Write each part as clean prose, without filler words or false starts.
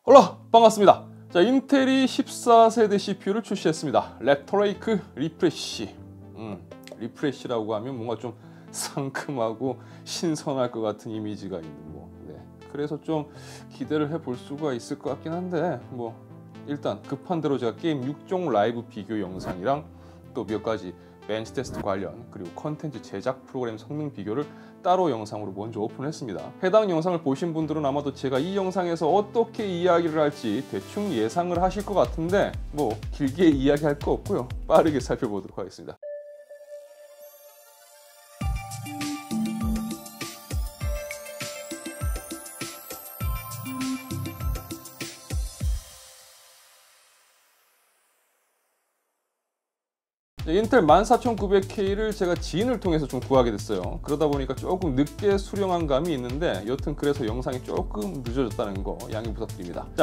올라 반갑습니다. 자, 인텔이 14세대 CPU를 출시했습니다. 랩터레이크 리프레쉬. 리프레쉬라고 하면 뭔가 좀 상큼하고 신선할 것 같은 이미지가 있는 그래서 좀 기대를 해볼 수가 있을 것 같긴 한데 일단 급한 대로 제가 게임 6종 라이브 비교 영상이랑 또 몇 가지 벤치 테스트 관련 그리고 컨텐츠 제작 프로그램 성능 비교를 따로 영상으로 먼저 오픈했습니다. 해당 영상을 보신 분들은 아마도 제가 이 영상에서 어떻게 이야기를 할지 대충 예상을 하실 것 같은데 길게 이야기할 거 없고요. 빠르게 살펴보도록 하겠습니다. 인텔 14900K를 제가 지인을 통해서 좀 구하게 됐어요. 그러다 보니까 조금 늦게 수령한 감이 있는데 여튼 그래서 영상이 조금 늦어졌다는 거 양해 부탁드립니다. 자,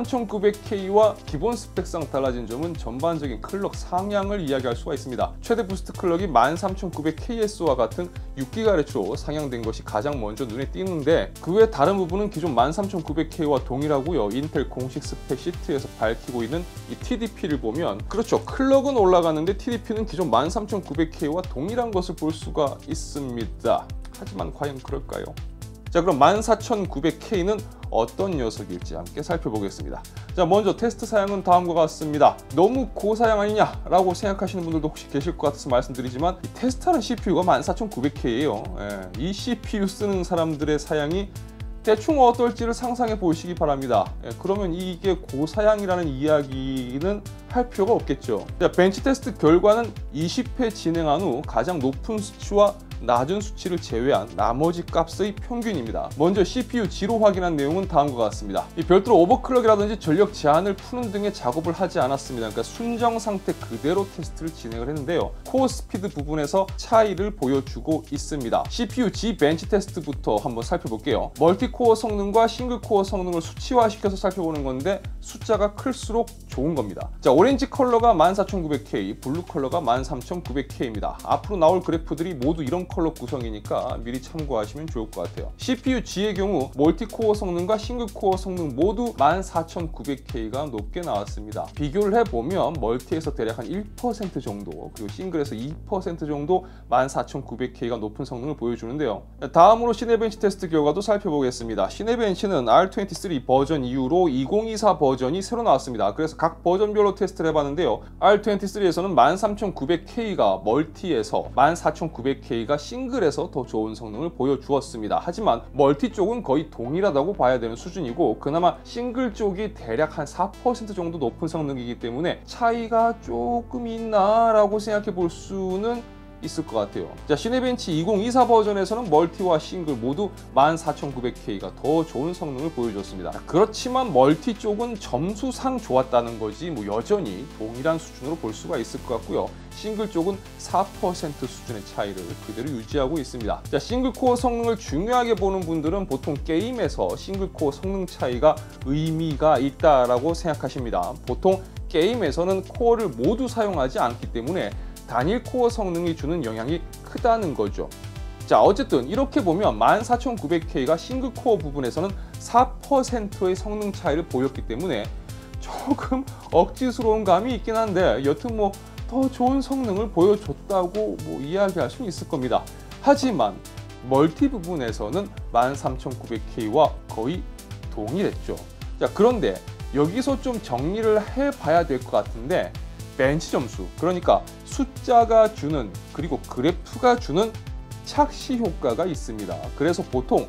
13900K와 기본 스펙상 달라진 점은 전반적인 클럭 상향을 이야기할 수가 있습니다. 최대 부스트 클럭이 13900KS와 같은 6GHz로 상향된 것이 가장 먼저 눈에 띄는데 그 외 다른 부분은 기존 13900K와 동일하고요. 인텔 공식 스펙 시트에서 밝히고 있는 이 TDP를 보면 그렇죠. 클럭은 올라가는데 TDP는 기존 13900K와 동일한 것을 볼 수가 있습니다. 하지만 과연 그럴까요? 자, 그럼 14900K는 어떤 녀석일지 함께 살펴보겠습니다. 자, 먼저 테스트 사양은 다음과 같습니다. 너무 고사양 아니냐라고 생각하시는 분들도 혹시 계실 것 같아서 말씀드리지만 이 테스트하는 CPU가 14900K예요. 이 CPU 쓰는 사람들의 사양이 대충 어떨지를 상상해 보시기 바랍니다. 그러면 이게 고사양이라는 이야기는 할 필요가 없겠죠. 자, 벤치 테스트 결과는 20회 진행한 후 가장 높은 수치와 낮은 수치를 제외한 나머지 값의 평균입니다. 먼저 CPU G로 확인한 내용은 다음과 같습니다. 별도로 오버클럭이라든지 전력 제한을 푸는 등의 작업을 하지 않았습니다. 그러니까 순정 상태 그대로 테스트를 진행을 했는데요. 코어 스피드 부분에서 차이를 보여주고 있습니다. CPU G 벤치 테스트부터 한번 살펴볼게요. 멀티코어 성능과 싱글코어 성능을 수치화시켜서 살펴보는 건데 숫자가 클수록 좋은 겁니다. 자, 오렌지 컬러가 14900K, 블루 컬러가 13900K입니다. 앞으로 나올 그래프들이 모두 이런 컬러 구성이니까 미리 참고하시면 좋을 것 같아요. CPU G의 경우 멀티코어 성능과 싱글코어 성능 모두 14900K가 높게 나왔습니다. 비교를 해보면 멀티에서 대략 한 1% 정도 그리고 싱글에서 2% 정도 14900K가 높은 성능을 보여주는데요. 다음으로 시네벤치 테스트 결과도 살펴보겠습니다. 시네벤치는 R23 버전 이후로 2024 버전이 새로 나왔습니다. 그래서 각 버전별로 테스트를 해봤는데요. R23에서는 13900K가 멀티에서 14900K가 싱글에서 더 좋은 성능을 보여주었습니다. 하지만 멀티 쪽은 거의 동일하다고 봐야 되는 수준이고 그나마 싱글 쪽이 대략 한 4% 정도 높은 성능이기 때문에 차이가 조금 있나 라고 생각해 볼 수는 있을 것 같아요. 자, 시네벤치 2024 버전에서는 멀티와 싱글 모두 14900K가 더 좋은 성능을 보여줬습니다. 그렇지만 멀티 쪽은 점수상 좋았다는 거지 여전히 동일한 수준으로 볼 수가 있을 것 같고요. 싱글 쪽은 4% 수준의 차이를 그대로 유지하고 있습니다. 자, 싱글 코어 성능을 중요하게 보는 분들은 보통 게임에서 싱글 코어 성능 차이가 의미가 있다라고 생각하십니다. 보통 게임에서는 코어를 모두 사용하지 않기 때문에 단일 코어 성능이 주는 영향이 크다는 거죠. 자, 어쨌든 이렇게 보면 14900K가 싱글 코어 부분에서는 4%의 성능 차이를 보였기 때문에 조금 억지스러운 감이 있긴 한데 여튼 더 좋은 성능을 보여줬다고 이야기할 수는 있을 겁니다. 하지만 멀티 부분에서는 13900K와 거의 동일했죠. 자, 그런데 여기서 좀 정리를 해봐야 될 것 같은데 벤치 점수, 그러니까 숫자가 주는 그리고 그래프가 주는 착시 효과가 있습니다. 그래서 보통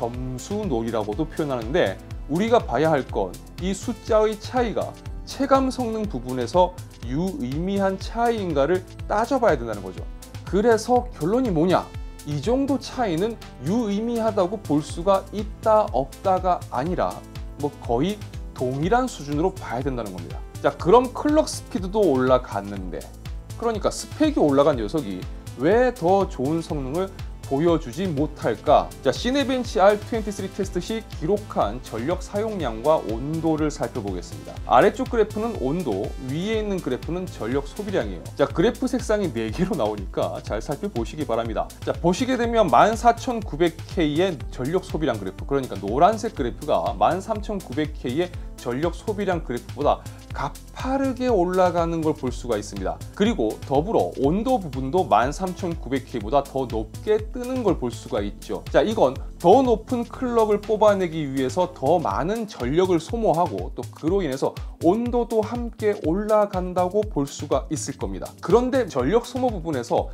점수놀이라고도 표현하는데 우리가 봐야 할 건 이 숫자의 차이가 체감 성능 부분에서 유의미한 차이인가를 따져봐야 된다는 거죠. 그래서 결론이 뭐냐? 이 정도 차이는 유의미하다고 볼 수가 있다 없다가 아니라 거의 동일한 수준으로 봐야 된다는 겁니다. 자, 그럼 클럭 스피드도 올라갔는데 그러니까 스펙이 올라간 녀석이 왜 더 좋은 성능을 보여주지 못할까? 자, 시네벤치 R23 테스트 시 기록한 전력 사용량과 온도를 살펴보겠습니다. 아래쪽 그래프는 온도, 위에 있는 그래프는 전력 소비량이에요. 자, 그래프 색상이 4개로 나오니까 잘 살펴보시기 바랍니다. 자, 보시게 되면 14900K의 전력 소비량 그래프, 그러니까 노란색 그래프가 13900K의 전력 소비량 그래프보다 가파르게 올라가는 걸 볼 수가 있습니다. 그리고 더불어 온도 부분도 13900K보다 더 높게 뜨는 걸 볼 수가 있죠. 자, 이건 더 높은 클럭을 뽑아내기 위해서 더 많은 전력을 소모하고 또 그로 인해서 온도도 함께 올라간다고 볼 수가 있을 겁니다. 그런데 전력 소모 부분에서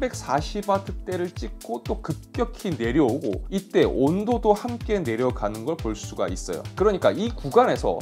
340W대를 찍고 또 급격히 내려오고 이때 온도도 함께 내려가는 걸 볼 수가 있어요. 그러니까 이 구간에서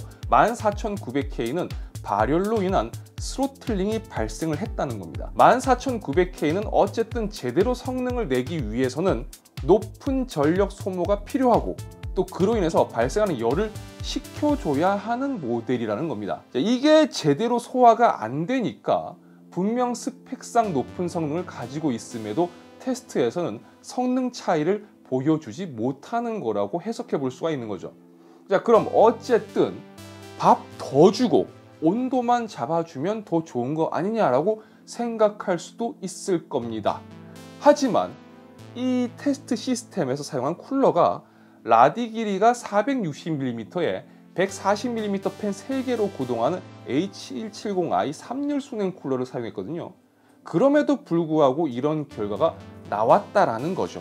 14900K는 발열로 인한 스로틀링이 발생을 했다는 겁니다. 14900K는 어쨌든 제대로 성능을 내기 위해서는 높은 전력 소모가 필요하고 또 그로 인해서 발생하는 열을 식혀줘야 하는 모델이라는 겁니다. 이게 제대로 소화가 안 되니까 분명 스펙상 높은 성능을 가지고 있음에도 테스트에서는 성능 차이를 보여주지 못하는 거라고 해석해 볼 수가 있는 거죠. 자, 그럼 어쨌든 밥 더 주고 온도만 잡아주면 더 좋은 거 아니냐라고 생각할 수도 있을 겁니다. 하지만 이 테스트 시스템에서 사용한 쿨러가 라디 길이가 460mm에 140mm 팬 3개로 구동하는 H170i 3열 수냉 쿨러를 사용했거든요. 그럼에도 불구하고 이런 결과가 나왔다라는 거죠.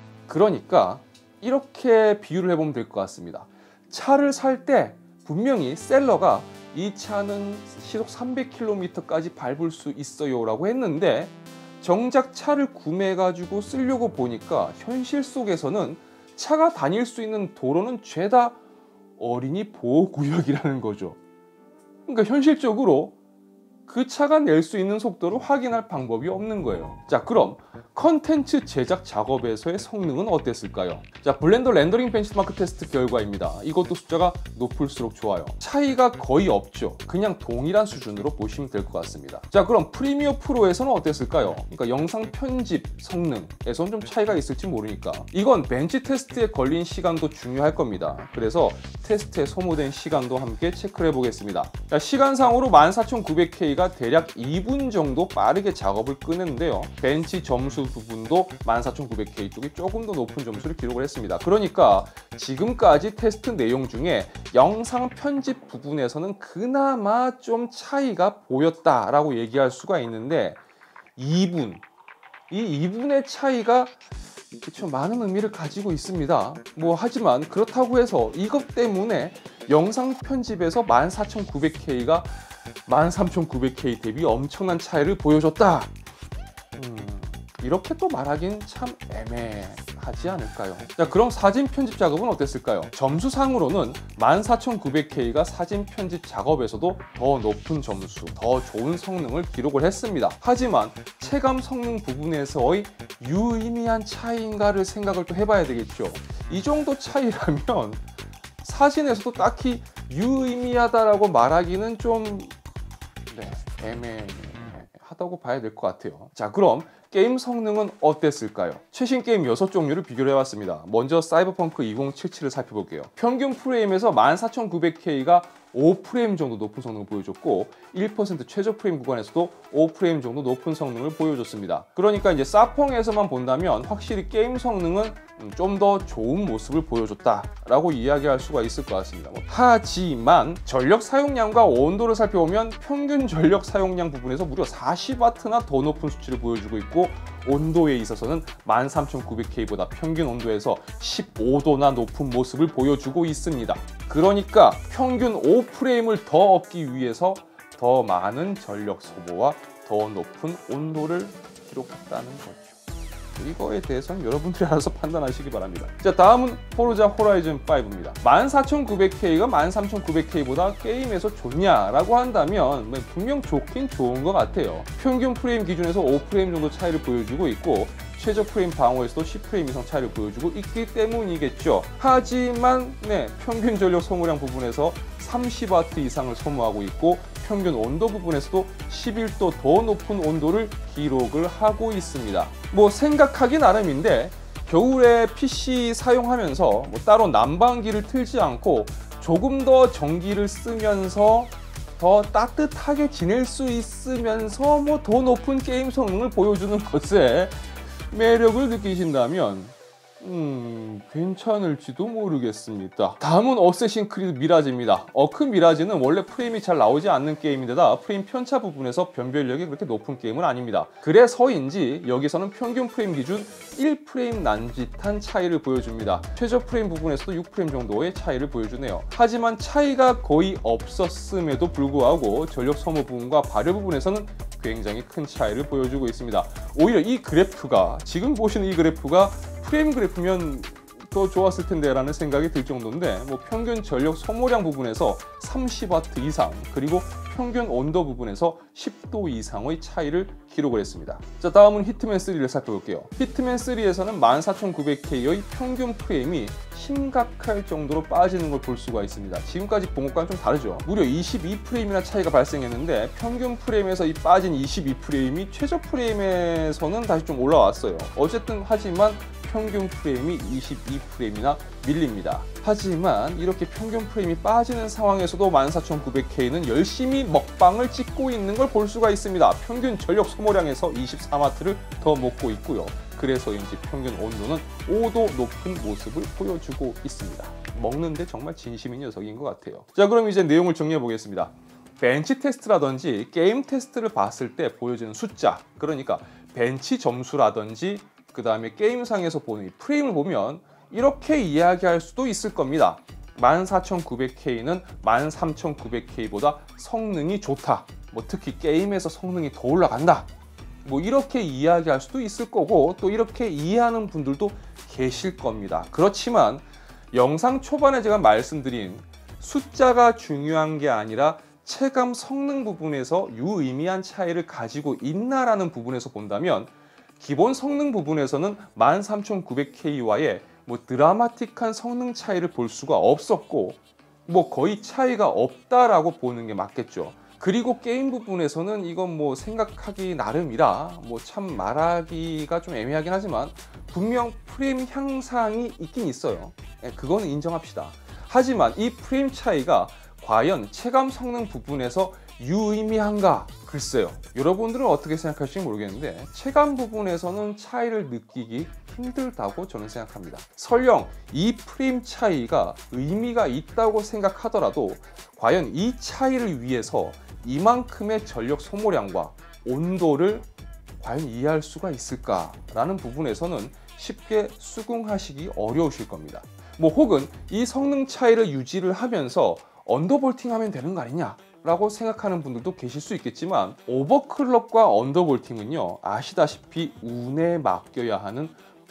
그러니까 이렇게 비유를 해보면 될 것 같습니다. 차를 살 때 분명히 셀러가 이 차는 시속 300km까지 밟을 수 있어요 라고 했는데 정작 차를 구매해가지고 쓰려고 보니까 현실 속에서는 차가 다닐 수 있는 도로는 죄다 어린이 보호구역이라는 거죠. 그러니까 현실적으로 그 차가 낼 수 있는 속도를 확인할 방법이 없는 거예요. 자, 그럼 컨텐츠 제작 작업에서의 성능은 어땠을까요? 자, 블렌더 렌더링 벤치마크 테스트 결과입니다. 이것도 숫자가 높을수록 좋아요. 차이가 거의 없죠. 그냥 동일한 수준으로 보시면 될 것 같습니다. 자, 그럼 프리미어 프로에서는 어땠을까요? 그러니까 영상 편집 성능에서는 좀 차이가 있을지 모르니까 이건 벤치 테스트에 걸린 시간도 중요할 겁니다. 그래서 테스트에 소모된 시간도 함께 체크를 해보겠습니다. 자, 시간상으로 14900K가 대략 2분 정도 빠르게 작업을 끄는데요. 벤치 점수 부분도 14900K 쪽이 조금 더 높은 점수를 기록을 했습니다. 그러니까 지금까지 테스트 내용 중에 영상 편집 부분에서는 그나마 좀 차이가 보였다라고 얘기할 수가 있는데 2분, 이 2분의 차이가 그쵸, 많은 의미를 가지고 있습니다. 하지만 그렇다고 해서 이것 때문에 영상 편집에서 14900K가 13900K 대비 엄청난 차이를 보여줬다. 이렇게 또 말하긴 참 애매하지 않을까요? 자, 그럼 사진 편집 작업은 어땠을까요? 점수상으로는 14900K가 사진 편집 작업에서도 더 높은 점수, 더 좋은 성능을 기록을 했습니다. 하지만 체감 성능 부분에서의 유의미한 차이인가를 생각을 또 해봐야 되겠죠. 이 정도 차이라면 사진에서도 딱히 유의미하다라고 말하기는 좀 애매하다고 봐야 될 것 같아요. 자, 그럼 게임 성능은 어땠을까요? 최신 게임 6종류를 비교를 해봤습니다. 먼저 사이버펑크 2077을 살펴볼게요. 평균 프레임에서 14900K가 5프레임 정도 높은 성능을 보여줬고 1% 최저 프레임 구간에서도 5프레임 정도 높은 성능을 보여줬습니다. 그러니까 이제 사펑에서만 본다면 확실히 게임 성능은 좀 더 좋은 모습을 보여줬다라고 이야기할 수가 있을 것 같습니다. 하지만 전력 사용량과 온도를 살펴보면 평균 전력 사용량 부분에서 무려 40W나 더 높은 수치를 보여주고 있고 온도에 있어서는 13900K보다 평균 온도에서 15도나 높은 모습을 보여주고 있습니다. 그러니까 평균 5프레임을 더 얻기 위해서 더 많은 전력 소모와 더 높은 온도를 기록했다는 거죠. 이거에 대해서는 여러분들이 알아서 판단하시기 바랍니다. 자, 다음은 포르자 호라이즌 5입니다. 14900K가 13900K보다 게임에서 좋냐라고 한다면 분명 좋긴 좋은 것 같아요. 평균 프레임 기준에서 5프레임 정도 차이를 보여주고 있고 최저 프레임 방어에서도 10프레임 이상 차이를 보여주고 있기 때문이겠죠. 하지만 평균 전력 소모량 부분에서 30W 이상을 소모하고 있고 평균 온도 부분에서도 11도 더 높은 온도를 기록을 하고 있습니다. 생각하기 나름인데 겨울에 PC 사용하면서 따로 난방기를 틀지 않고 조금 더 전기를 쓰면서 더 따뜻하게 지낼 수 있으면서 더 높은 게임 성능을 보여주는 것에 매력을 느끼신다면 괜찮을지도 모르겠습니다. 다음은 어쌔신 크리드 미라지입니다. 어크 미라지는 원래 프레임이 잘 나오지 않는 게임인데다 프레임 편차 부분에서 변별력이 그렇게 높은 게임은 아닙니다. 그래서인지 여기서는 평균 프레임 기준 1프레임 남짓한 차이를 보여줍니다. 최저 프레임 부분에서도 6프레임 정도의 차이를 보여주네요. 하지만 차이가 거의 없었음에도 불구하고 전력 소모 부분과 발열 부분에서는 굉장히 큰 차이를 보여주고 있습니다. 오히려 이 그래프가, 지금 보시는 이 그래프가 프레임 그래프면 더 좋았을 텐데 라는 생각이 들 정도인데, 뭐 평균 전력 소모량 부분에서 30W 이상, 그리고 평균 온도 부분에서 10도 이상의 차이를 기록을 했습니다. 자, 다음은 히트맨 3를 살펴볼게요. 히트맨 3에서는 14900K의 평균 프레임이 심각할 정도로 빠지는 걸 볼 수가 있습니다. 지금까지 본 것과는 좀 다르죠. 무려 22프레임이나 차이가 발생했는데 평균 프레임에서 이 빠진 22프레임이 최저 프레임에서는 다시 좀 올라왔어요. 어쨌든 하지만 평균 프레임이 22프레임이나 밀립니다. 하지만 이렇게 평균 프레임이 빠지는 상황에서도 14900K는 열심히 먹방을 찍고 있는 걸 볼 수가 있습니다. 평균 전력 소모량에서 24W를 더 먹고 있고요. 그래서인지 평균 온도는 5도 높은 모습을 보여주고 있습니다. 먹는데 정말 진심인 녀석인 것 같아요. 자, 그럼 이제 내용을 정리해 보겠습니다. 벤치 테스트라든지 게임 테스트를 봤을 때 보여지는 숫자, 그러니까 벤치 점수라든지 그 다음에 게임상에서 보는 이 프레임을 보면 이렇게 이야기할 수도 있을 겁니다. 14900K는 13900K보다 성능이 좋다. 뭐 특히 게임에서 성능이 더 올라간다. 뭐 이렇게 이야기할 수도 있을 거고, 또 이렇게 이해하는 분들도 계실 겁니다. 그렇지만 영상 초반에 제가 말씀드린 숫자가 중요한 게 아니라 체감 성능 부분에서 유의미한 차이를 가지고 있나라는 부분에서 본다면, 기본 성능 부분에서는 13900K와의 뭐 드라마틱한 성능 차이를 볼 수가 없었고, 뭐 거의 차이가 없다라고 보는 게 맞겠죠. 그리고 게임 부분에서는 이건 뭐 생각하기 나름이라 뭐 참 말하기가 좀 애매하긴 하지만 분명 프레임 향상이 있긴 있어요. 그거는 인정합시다. 하지만 이 프레임 차이가 과연 체감 성능 부분에서 유의미한가? 글쎄요. 여러분들은 어떻게 생각할지 모르겠는데 체감 부분에서는 차이를 느끼기 힘들다고 저는 생각합니다. 설령 이 프레임 차이가 의미가 있다고 생각하더라도 과연 이 차이를 위해서 이만큼의 전력 소모량과 온도를 과연 이해할 수가 있을까라는 부분에서는 쉽게 수긍하시기 어려우실 겁니다. 뭐 혹은 이 성능 차이를 유지를 하면서 언더볼팅하면 되는 거 아니냐 라고 생각하는 분들도 계실 수 있겠지만, 오버클럭과 언더볼팅은요 아시다시피 운에 맡겨야 하는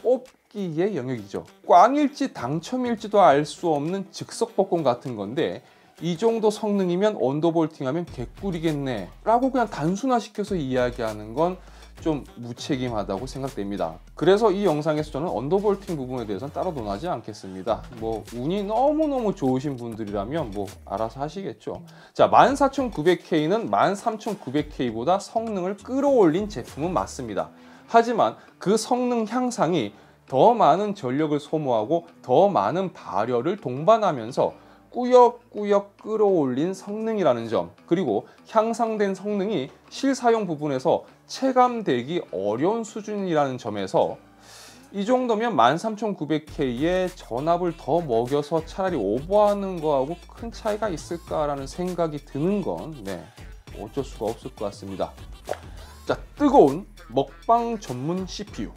뽑기의 영역이죠. 꽝일지 당첨일지도 알 수 없는 즉석복권 같은 건데, 이 정도 성능이면 언더볼팅하면 개꿀이겠네 라고 그냥 단순화시켜서 이야기하는 건 좀 무책임하다고 생각됩니다. 그래서 이 영상에서 저는 언더볼팅 부분에 대해서는 따로 논하지 않겠습니다. 뭐 운이 너무너무 좋으신 분들이라면 뭐 알아서 하시겠죠. 자, 14900K는 13900K보다 성능을 끌어올린 제품은 맞습니다. 하지만 그 성능 향상이 더 많은 전력을 소모하고 더 많은 발열을 동반하면서 꾸역꾸역 끌어올린 성능이라는 점, 그리고 향상된 성능이 실사용 부분에서 체감되기 어려운 수준이라는 점에서 이 정도면 13900K에 전압을 더 먹여서 차라리 오버하는 거하고 큰 차이가 있을까라는 생각이 드는 건 어쩔 수가 없을 것 같습니다. 자, 뜨거운 먹방 전문 CPU,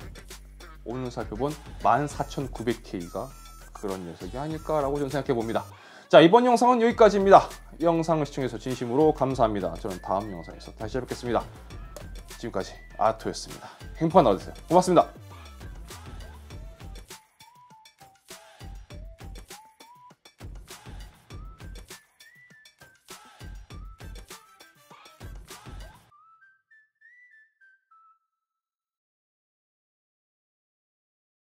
오늘 살펴본 14900K가 그런 녀석이 아닐까라고 저는 생각해 봅니다. 자, 이번 영상은 여기까지입니다. 영상을 시청해주셔서 진심으로 감사합니다. 저는 다음 영상에서 다시 뵙겠습니다. 지금까지 아토였습니다. 행복한 하루 되세요. 고맙습니다.